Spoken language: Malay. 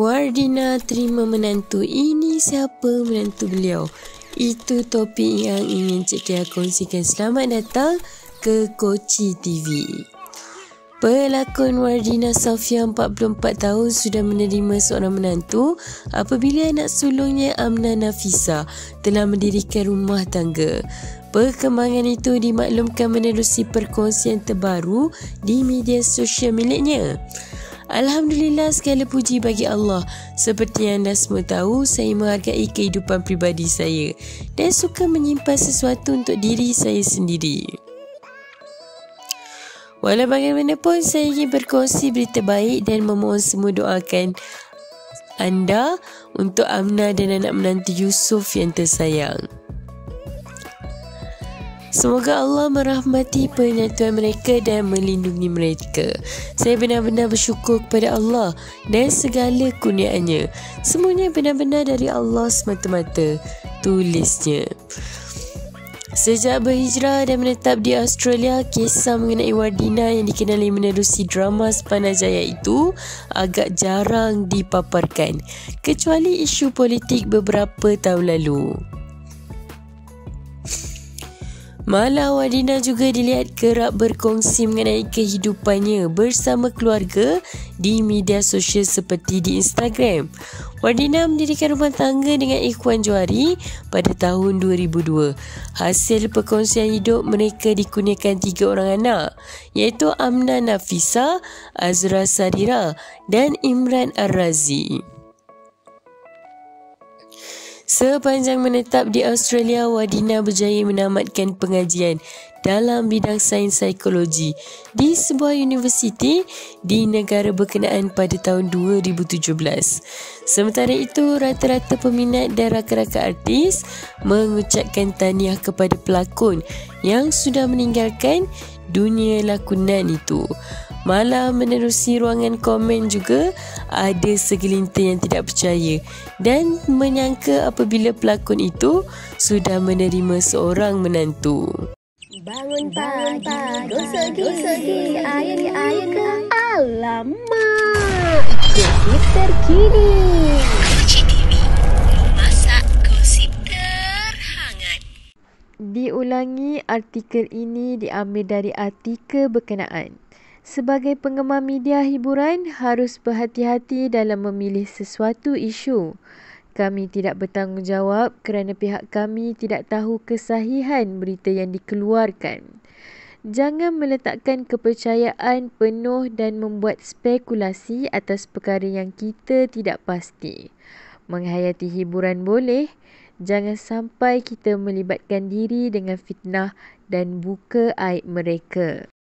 Wardina terima menantu. Ini siapa menantu beliau? Itu topik yang ingin Cik Tia kongsikan. Selamat datang ke Koci TV. Pelakon Wardina Safia 44 tahun sudah menerima seorang menantu apabila anak sulungnya Amna Nafisa telah mendirikan rumah tangga. Perkembangan itu dimaklumkan menerusi perkongsian terbaru di media sosial miliknya. Alhamdulillah, segala puji bagi Allah. Seperti yang anda semua tahu, saya menghargai kehidupan pribadi saya dan suka menyimpan sesuatu untuk diri saya sendiri. Walau bagaimanapun, saya ingin berkongsi berita baik dan memohon semua doakan anda untuk Amna dan anak menantu Yusuf yang tersayang. Semoga Allah merahmati penyatuan mereka dan melindungi mereka. Saya benar-benar bersyukur kepada Allah dan segala kurniaannya. Semuanya benar-benar dari Allah semata-mata, tulisnya. Sejak berhijrah dan menetap di Australia, kisah mengenai Wardina yang dikenali menerusi drama Sepanah Jaya itu agak jarang dipaparkan, kecuali isu politik beberapa tahun lalu. Malah Wardina juga dilihat kerap berkongsi mengenai kehidupannya bersama keluarga di media sosial seperti di Instagram. Wardina mendirikan rumah tangga dengan Ikhwan Johari pada tahun 2002. Hasil perkongsian hidup mereka dikurniakan 3 orang anak, iaitu Amna Nafisa, Azra Sarira dan Imran Ar-Razi. Sepanjang menetap di Australia, Wardina berjaya menamatkan pengajian dalam bidang sains psikologi di sebuah universiti di negara berkenaan pada tahun 2017. Sementara itu, rata-rata peminat dan rakan-rakan artis mengucapkan tahniah kepada pelakon yang sudah meninggalkan dunia lakonan itu. Malah menerusi ruangan komen juga ada segelintir yang tidak percaya dan menyangka apabila pelakon itu sudah menerima seorang menantu. Bangun pagi, gosok gigi, ayam ke alamak. Gosip terkini. Koci TV, masak gosip terhangat. Diulangi, artikel ini diambil dari artikel berkenaan. Sebagai penggemar media hiburan, harus berhati-hati dalam memilih sesuatu isu. Kami tidak bertanggungjawab kerana pihak kami tidak tahu kesahihan berita yang dikeluarkan. Jangan meletakkan kepercayaan penuh dan membuat spekulasi atas perkara yang kita tidak pasti. Menghayati hiburan boleh, jangan sampai kita melibatkan diri dengan fitnah dan buka aib mereka.